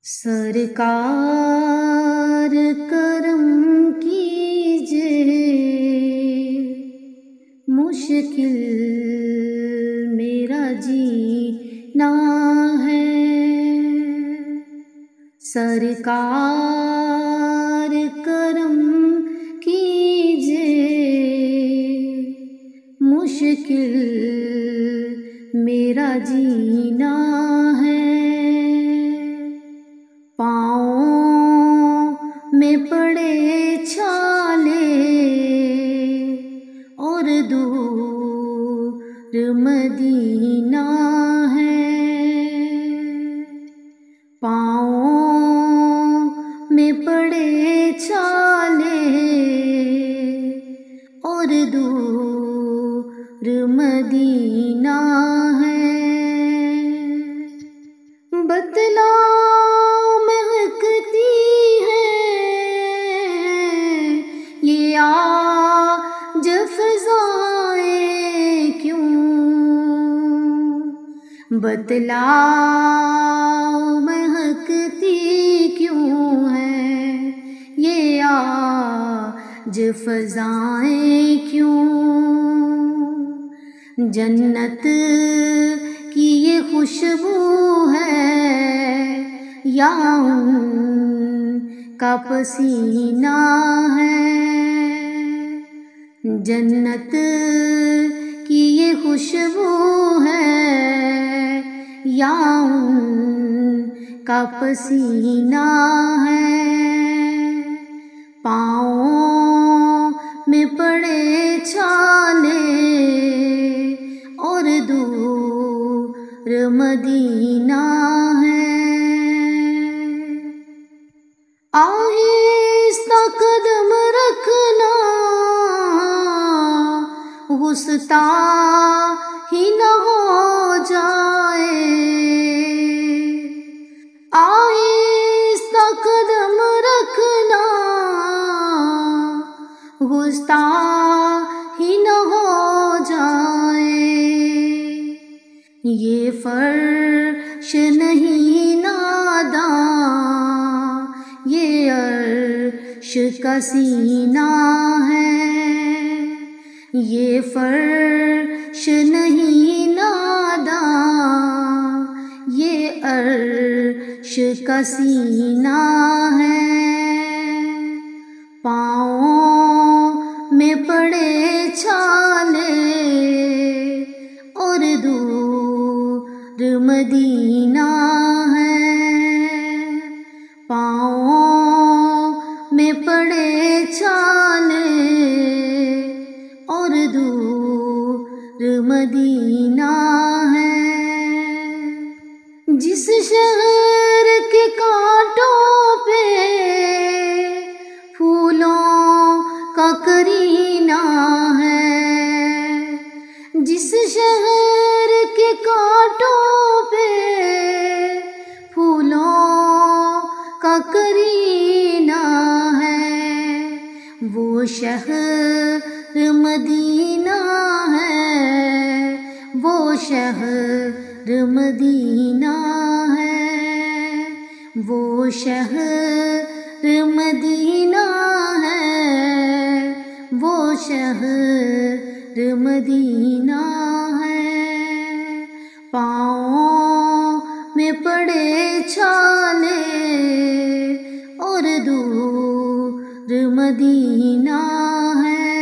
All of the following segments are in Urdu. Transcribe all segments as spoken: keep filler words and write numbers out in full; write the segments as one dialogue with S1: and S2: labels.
S1: سرکار کرم کیجئے، مشکل میرا جینا ہے۔ سرکار کرم کیجئے، مشکل میرا جینا ہے۔ پاؤں میں پڑے چھالے اور دور مدینہ ہے۔ پاؤں میں پڑے چھالے اور دور مدینہ ہے۔ بتلاؤ مہکتی ہے یہ آج فضائیں کیوں؟ بتلاؤ مہکتی کیوں ہے یہ آج فضائیں کیوں؟ جنت کی یہ خوشبو ہے یا ان کا پسینہ ہے؟ جنت کی یہ خوشبو ہے یا ان کا پسینہ ہے؟ پاؤں میں پڑے چھالے اور دور مدینہ ہے۔ آہستہ قدم رکھنا گستاخی نہ ہو جائے۔ آہستہ قدم رکھنا گستاخی نہ ہو جائے۔ یہ فرش نہیں ناداں، یہ عرش کا سینہ ہے۔ یہ فرش نہیں ناداں، یہ عرش کا سینہ ہے۔ پاؤں میں پڑے چھالے اور دور مدینہ ہے۔ پاؤں میں پڑے چھالے اور دور مدینہ ہے۔ جس شہر کے کانٹوں پہ پھولوں کا کرینہ ہے، جس شہر کے کانٹوں پہ پھولوں کا کرینہ ہے، وہ شہر مدینہ ہے، وہ شہر مدینہ ہے، وہ شہر مدینہ ہے، وہ شہر مدینہ ہے۔ پاؤں میں پڑے چھالے اور دور مدینہ ہے۔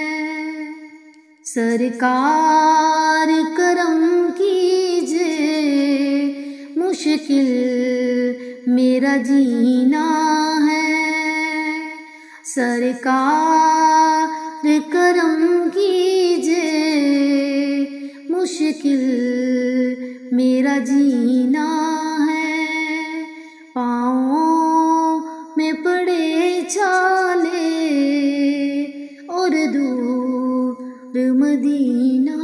S1: سرکار کرم کیجئے، مشکل میرا جینا ہے۔ سرکار کرم کیجئے، مشکل میرا جینا ہے۔ پاؤں میں پڑے چھالے اور دور مدینہ